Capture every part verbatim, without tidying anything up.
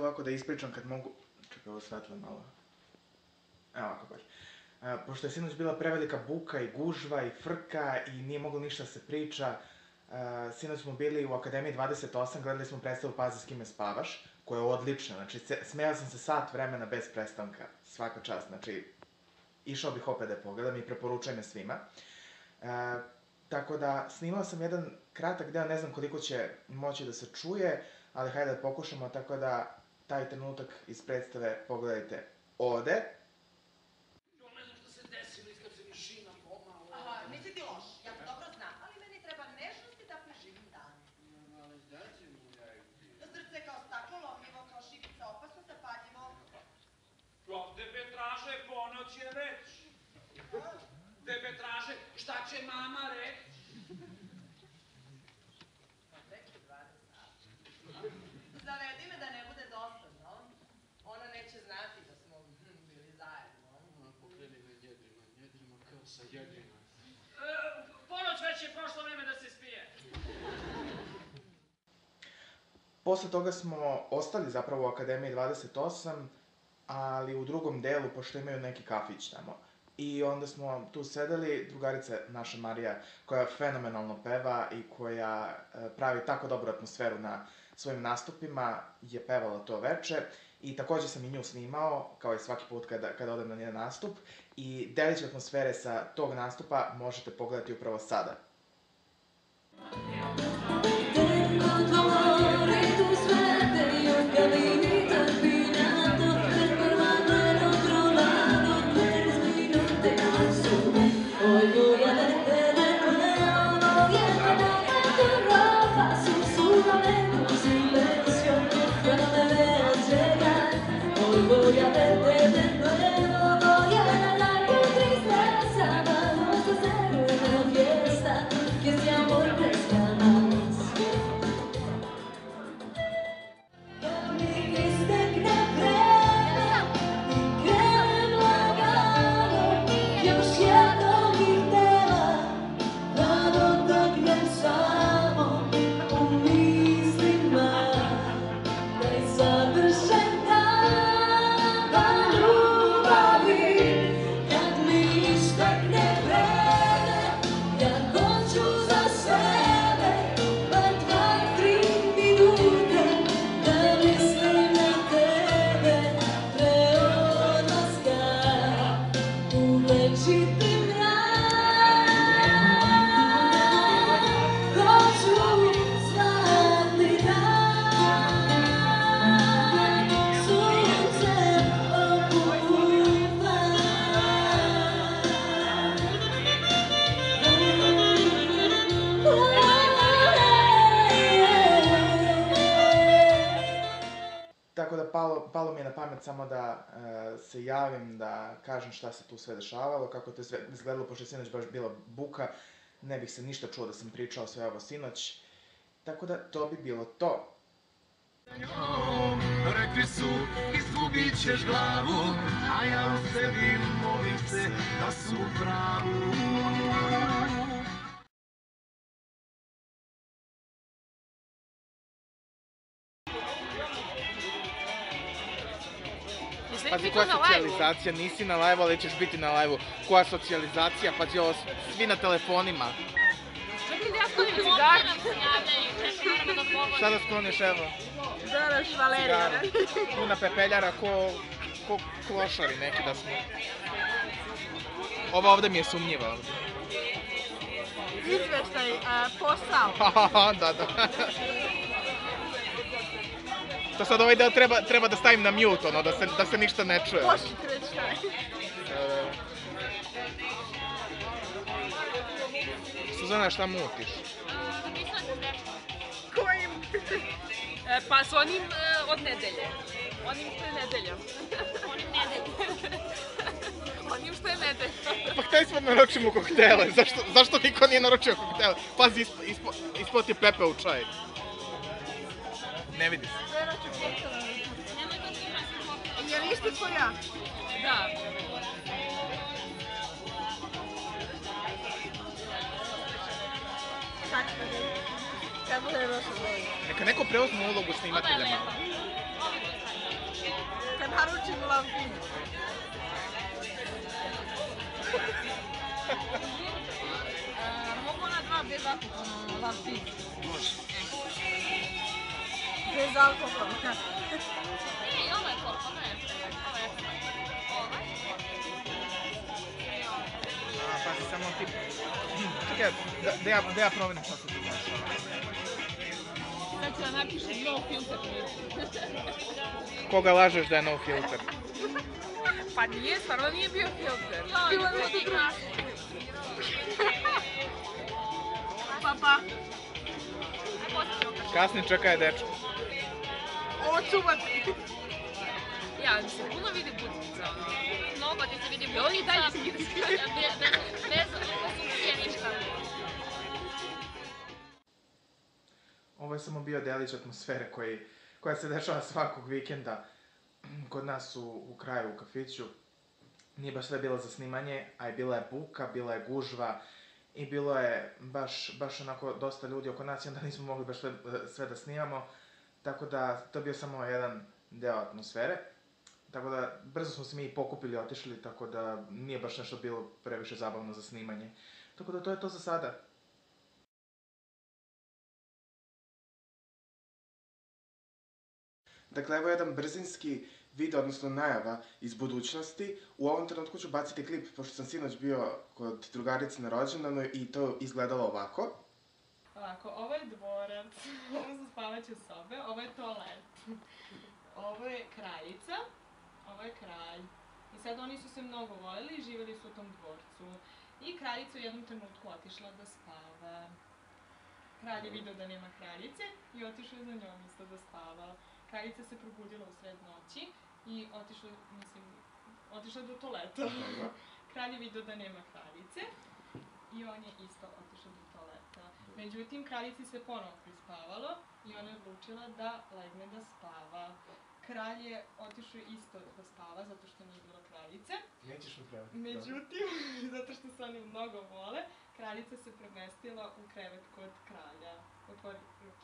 ovako da ispričam kad mogu... Čekaj, ovo svetlo je malo... Evo ovako bolje. Pošto je sinoć bila prevelika buka i gužva i frka i nije moglo ništa se priča, sinoć smo bili u Akademiji dvadeset osam, gledali smo predstavu Pazi, kime spavaš, koja je odlična, znači smejao sam se sat vremena bez prestanka, svaka čast, znači išao bih opet da je pogledam i preporučujem je svima. Tako da snimao sam jedan kratak deo, ne znam koliko će moći da se čuje, ali hajde da pokušamo, tako da taj trenutak iz predstave pogledajte ovde. Tebe traže, šta će mama reći? Zavedi me da ne bude dosadno. Ona neće znati da smo bili zajedno. Pokreni me njedrima, njedrima kao sa jedrima. Ponoć već je prošlo vreme da se spije. Posle toga smo ostali zapravo u Akademiji dvadeset osam, ali u drugom delu, pošto imaju neki kafić tamo. I onda smo tu sedeli, drugarica naša Marija, koja fenomenalno peva i koja pravi tako dobru atmosferu na svojim nastupima, je pevala to veče. I takođe sam i nju snimao, kao i svaki put kada odem na njen nastup. I delić atmosfere sa tog nastupa možete pogledati upravo sada. Tako da palo mi je na pamet samo da se javim, da kažem šta se tu sve dešavalo, kako to sve izgledalo, pošto je sinoć baš bila buka, ne bih se ništa čuo da sam pričao sve ovo sinoć, tako da to bi bilo to. Rekli su, izgubit ćeš glavu, a ja u sebi molim se da su u pravu. Pazi, koja socijalizacija, nisi na live, ali ćeš biti na live-u. Koja socijalizacija, pazi ovo, svi na telefonima. Čekaj da ja sklonim cigar. Šta da skloniš, evo? Zaraš Valerija. Puna pepeljara, ko klošari neki da smo. Ova ovde mi je sumnjiva. Izveštaj, posao. Da, da. To sad ovaj deo treba da stavim na mute, ono, da se ništa ne čuje. Pošli treći taj. Suzana, šta mutiš? Kojim? Pa s onim od nedelje. Onim što je nedelja. Onim nedelje. Onim što je nedelja. Pa hteli smo da naručimo koktele, zašto niko nije naručio koktele? Pazi, ispod je Pepe u čaj. Ne vidi se. Je li isto tvoja? Da. Tačno. Kad bude Rasha bolje. Neka neko preuzme ulogu snimatelja malo. naručim lampi. Mogu ona dva bez alkoholna lampi? Može. Bez alkoholna. Ej, ovo je koliko, ovo je. Ovo je. Ovo je. A, pazi, samo ti... Čekaj, da, da, ja, da ja proverim šta se tu daš. Sad ću da napišem no filter. Koga lažeš da je no filter? Pa nije, stvarno nije bio filter. Bilo je nešto drugo. Pa pa. Kasni čekaj, dečko. Ovo čuvati. Ja, mi se puno vidi butica. Mnogo ti se vidi butica. I oni dalje skidaju. Bez osumnje ništa. Ovo je samo bio delić atmosfere koji, koja se dešava svakog vikenda kod nas u, u kraju, u kafiću. Nije baš sve bilo za snimanje, a je bila je buka, bila je gužva i bilo je baš, baš onako dosta ljudi oko nas i onda nismo mogli baš sve, sve da snimamo. Tako da, to je bio samo jedan deo atmosfere. Tako da, brzo smo se mi pokupili i otišli, tako da nije baš nešto bilo previše zabavno za snimanje. Tako da, to je to za sada. Dakle, evo jedan brzinski video, odnosno najava iz budućnosti. U ovom trenutku ću baciti klip, pošto sam sinoć bio kod drugarice na rođendanu i to izgledalo ovako. Ovako, ovo je dvorac, ovo su spavaće sobe, ovo je toalet, ovo je kraljica, ovo je kralj. I sad oni su se mnogo voljeli i živjeli su u tom dvorcu. I kraljica u jednom trenutku otišla da spava. Kralj je vidio da nema kraljice i otišao je za njom isto da spava. Kraljica se probudila u sred noći i otišla, mislim, otišla do toaleta. Kralj je vidio da nema kraljice i on je isto otišao do toaleta. Međutim, kraljici se ponovo prispavalo i ona je odlučila da legne da spava. Kralj je otišao isto da spava zato što nije bilo kraljice. Nećeš mi prevati. Međutim, zato što se oni mnogo vole, kraljica se premestila u krevet kod kralja. Otvori ruke.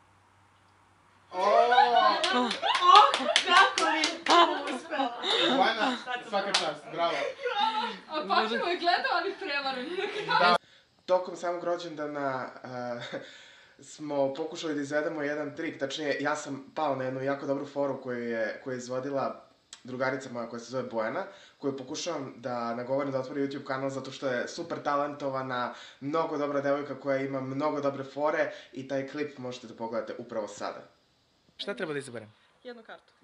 Oooo! Kako li je uspela? Vajna, svaka čast, bravo. A Pačimo je gledao, ali prevaren. Da. Tokom samog rođendana uh, smo pokušali da izvedemo jedan trik, tačnije ja sam pao na jednu jako dobru foru koju je, koju je izvodila drugarica moja koja se zove Bojana, koju pokušavam da nagovorim da otvori YouTube kanal zato što je super talentovana, mnogo dobra devojka koja ima mnogo dobre fore i taj klip možete da pogledate upravo sada. Šta treba da izaberem? Jednu kartu.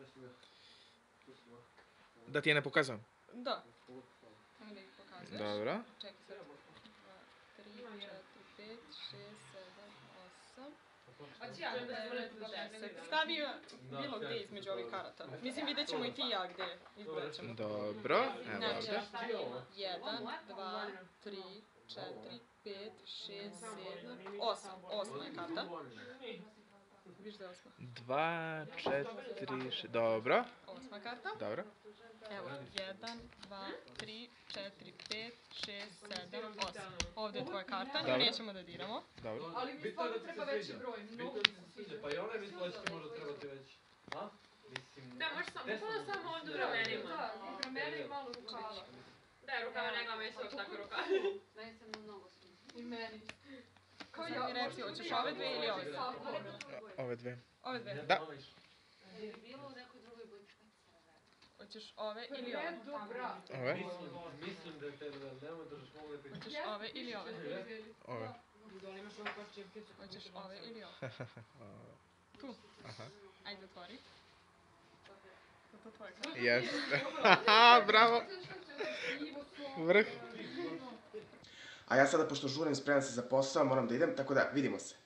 Da ti je ne pokazujem? Da. Ajmo da ih pokazuješ. Dobro. Čekaj sad. tri, četiri, pet, šest, sedam, osam. Hoće ja devet, deset. Stavi bilo gde između ovih karata. Mislim, vidjet ćemo i ti i ja gde izgledat ćemo. Dobro, evo ovdje. jedan, dva, tri, četiri, pet, šest, sedam, osam. Osma je karta. Viš da je osma? Dva, četiri, šest, dobro. Osma karta. Dobro. Evo, jedan, dva, tri, četiri, pet, šest, sedam, osam. Ovdje je tvoja karta, nju nećemo da diramo. Dobro. Ali mi stvarno treba veći broj, mnogo mi se sviđa. Pa i onaj misla da će možda trebati veći. A? Mislim... Da, možeš samo, bukvalno samo ovdje u ramenima. Da, u ramena i malo rukava. Da, rukava ne gleda, isto još tako rukava. Meni se mnogo sviđa. I meni. Sad mi reci, hoćeš ove dve ili ove dve? Ove dve. Ove dve. Da. Je bilo u nekoj drugoj boji crvene. Hoćeš ove ili ove? Ove. Mislim da te da nemoj držaš mogu da Hoćeš ove ili ove? Ove. Hoćeš ove ili ove? Tu. Aha. Ajde, otvori. To je tvoja karta. Jeste. Haha, bravo. Vrh. A ja sada, pošto žurim, spremam se za posao, moram da idem, tako da vidimo se.